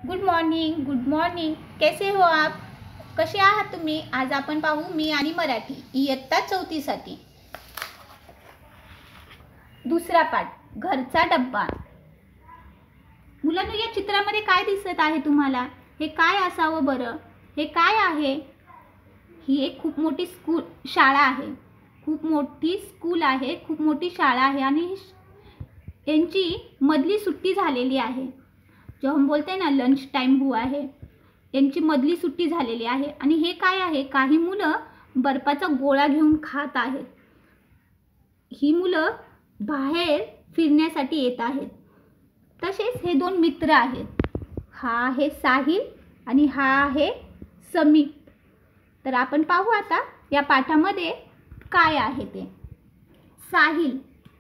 Good morning. कैसे हो आप? कसे आहात तुम्ही? आज आपण पाहू मी आणि मराठी इयत्ता 4थी साठी दुसरा पाठ, घरचा डब्बा। मुलांनो, या चित्रामध्ये काय दिसत आहे तुम्हाला? हे काय असावं बरं? हे काय आहे? ही एक खूप मोठी शाळा आहे। खूप मोठी स्कूल आहे, खूप मोठी शाळा आहे आणि यांची मधली सुट्टी झालेली आहे। जो हम बोलते हैं ना, लंच टाइम हुआ है, यांची मधली सुट्टी झालेली आहे। आणि हे काय आहे? काही मुलं बर्फाचा गोळा घेऊन खात आहेत। ही मुलं बाहेर फिरण्यासाठी येत आहेत। तसेच हे दोन मित्र आहेत, हा आहे साहिल आणि हा आहे समीर। तर आपण पाहू आता या पाठामध्ये काय आहे ते। साहिल: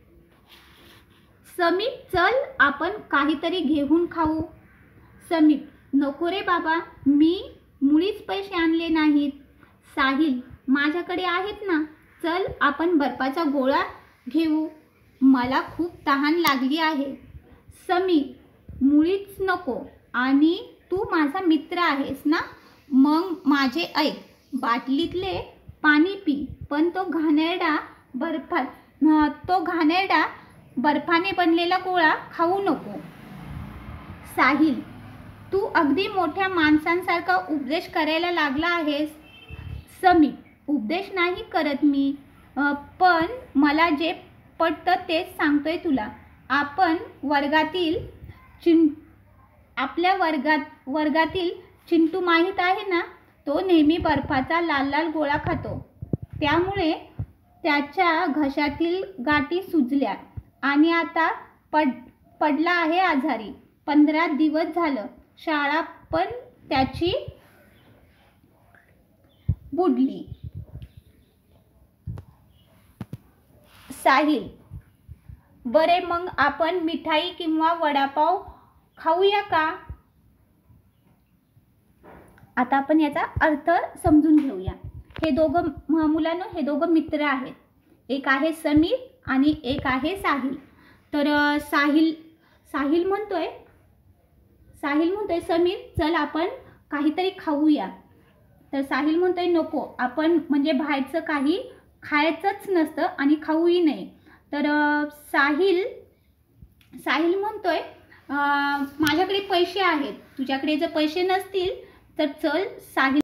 समीर, चल आपण काहीतरी घेऊन खाऊ। समीर: नको रे बाबा, मी मुळीच पैसे आणले नाहीत। साहिल: माझ्याकडे आहेत ना, चल आपण बर्फाचा गोळा घेऊ, मला खूप तहान लागली आहे। समीर: मुळीच नको, आणि तू माझा मित्र आहेस ना, मग माझे ऐक, बाटलीतले पाणी पी, पण तो घाणेरडा बर्फाने बनलेला गोळा खाऊ नको। साहिल: तू अगदी मोठ्या माणसांसारखा उपदेश करायला लागला आहेस। समीर: उपदेश नाही करत मी, पण मला जे पटतं तेच सांगतोय तुला। आपल्या वर्गातील चिंटू माहीत आहे ना, तो नेहमी बर्फाचा लाल लाल गोळा खातो, त्यामुळे त्याच्या घशातील गाठी सुजल्या आणि आता पडला आहे आजारी। 15 दिवस झालं, शाळा पण त्याची बुडली। साहिल: बरे, मग आपण मिठाई किंवा वडापाव खाऊया का? आता आपण याचा अर्थ समजून घेऊया। हे दोघं मुलांना, हे दोघं मित्र आहेत, एक आहे समीर आणि एक आहे साहिल। तर साहिल म्हणतोय समीर, चल आपण काहीतरी खाऊया। तर साहिल म्हणतोय नको, आपण म्हणजे बाहेरचं काही खायचंच नसतं आणि खाऊही नाही। तर साहिल म्हणतोय माझ्याकडे पैसे आहेत, तुझ्याकडे जर पैसे नसतील तर चल। साहिल